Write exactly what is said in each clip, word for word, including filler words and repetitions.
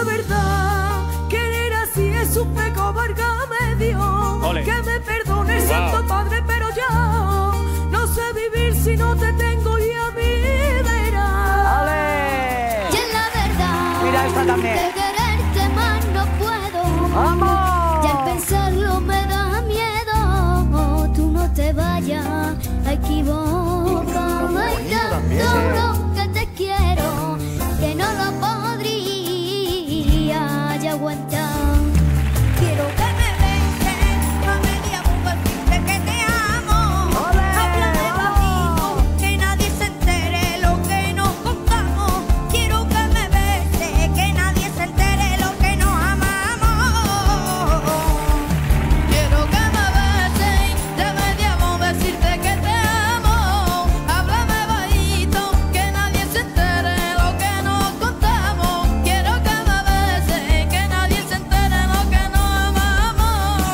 verdad, querer así es un pecado, válgame Dios. Ole. Que me perdone el Wow. Santo Padre, pero ya no sé vivir si no te tengo y a mí verás. ¡Ale! Y en la verdad, Mira esta también. de quererte más no puedo. ¡Vamos! Y al pensarlo me da miedo. Tú no te vayas a equivocar. Hay tanto lo que te quiero que no lo podría ya aguantar. Quiero que me beses a media boca, decirte que te amo. Háblame bajito, que nadie se entere lo que nos contamos. Quiero que me beses, que nadie se entere lo que nos amamos. Quiero que me beses, de media boca, decirte que te amo. Háblame bajito, que nadie se entere lo que nos contamos. Quiero que me beses, que nadie se entere lo que nos amamos.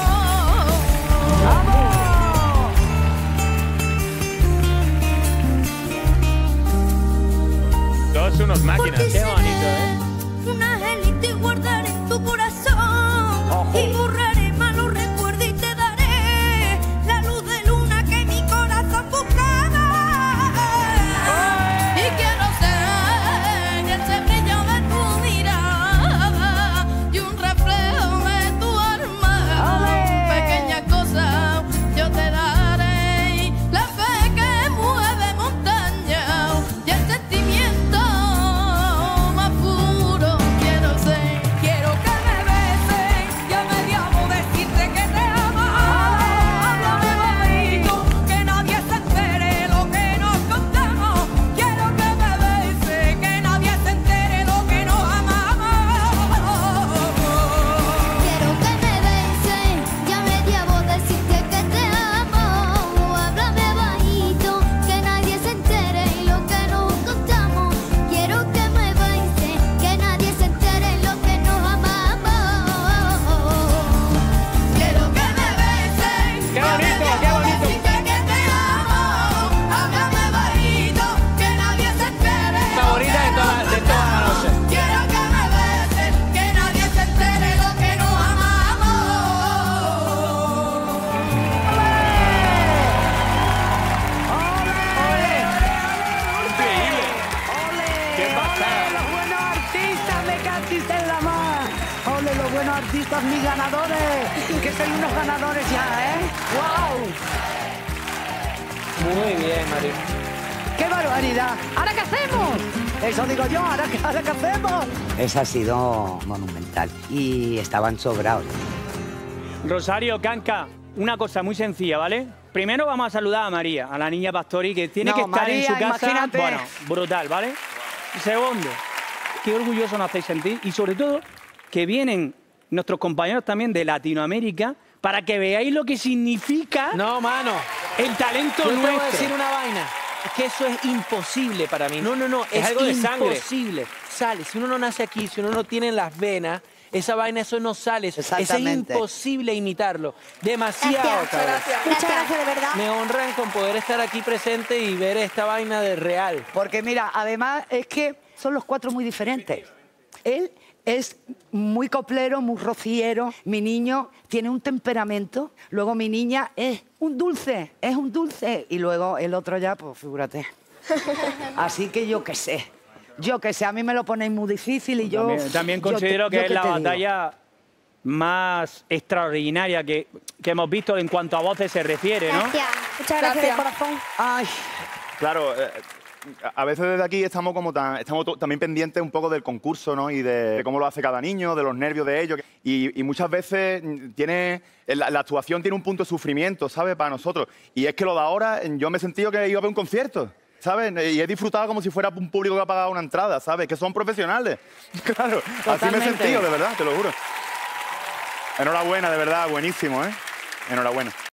Todos unos máquinas. Porque Qué bonito, seré ¿eh? un angelito y guardaré en tu corazón. Y borraré malos recuerdos y te daré la luz de luna que mi corazón buscaba. Y quiero ser ese brillo de tu mirada y un reflejo de tu alma. Pequeña cosa yo te daré, la fe que mueve montaña y el sentimiento más puro. Quiero ser, quiero que me beses, ya me llamo decirte que te amo. Háblame bajito, que nadie se entere lo que nos contamos. Quiero que me beses, que nadie se entere lo que nos amamos. Quiero que me beses, ya me llamo decirte que te amo. Háblame bajito, que nadie se entere lo que nos contamos. Quiero que me beses, que nadie se entere lo que nos amamos. Quiero que me beses, ¡Qué bonito, qué bonito! decirte que te amo. Háblame bajito, que nadie se entere. Favorita de toda, de toda la noche. Quiero que me beses, que nadie se entere lo que nos amamos. Increíble. ¡Qué pasada! ¡Los buenos artistas! ¡Me cachiste en la mar! ¡Ole, los buenos artistas, mis ganadores! Que soy unos ganadores ya, ¿eh? ¡Wow! Muy bien, Mario. ¡Qué barbaridad! ¿Ahora qué hacemos? Eso digo yo, ¿ahora qué, ahora qué hacemos? Esa ha sido monumental y estaban sobrados. Rosario, Canca, una cosa muy sencilla, ¿vale? Primero vamos a saludar a María, a la niña Pastori, que tiene No, que estar María, en su casa. imagínate. Bueno, brutal, ¿vale? Y segundo, qué orgulloso nos hacéis sentir y sobre todo que vienen nuestros compañeros también de Latinoamérica para que veáis lo que significa No, mano. el talento Yo te voy a nuestro. decir una vaina. Es que eso es imposible para mí. No, no, no. Es Es, algo de sangre. imposible. Sale. Si uno no nace aquí, si uno no tiene las venas, esa vaina, eso no sale. Eso- Eso es Exactamente. imposible imitarlo. Demasiado. Gracias, cabrón. Muchas gracias, de verdad. Me honran con poder estar aquí presente y ver esta vaina de real. Porque mira, además es que son los cuatro muy diferentes. Él es muy coplero, muy rociero. Mi niño tiene un temperamento. Luego mi niña es un dulce, es un dulce. Y luego el otro ya, pues figúrate. Así que yo qué sé. Yo qué sé, a mí me lo ponéis muy difícil y yo... También, también yo te- considero que yo es qué la te digo. batalla más extraordinaria que, que hemos visto en cuanto a voces se refiere, ¿no? Gracias. Muchas gracias de corazón. Ay, Claro, eh, a veces desde aquí estamos como tan, estamos to- también pendientes un poco del concurso, ¿no? Y de, de cómo lo hace cada niño, de los nervios de ellos. Y, y muchas veces mm, tiene la, la actuación tiene un punto de sufrimiento, ¿sabes? Para nosotros. Y es que lo de ahora, yo me he sentido que iba a ver un concierto, ¿sabes? Y he disfrutado como si fuera un público que ha pagado una entrada, ¿sabes? Que son profesionales. Claro, así me he Totalmente. sentido, de verdad, te lo juro. Enhorabuena, de verdad, buenísimo, ¿eh? Enhorabuena.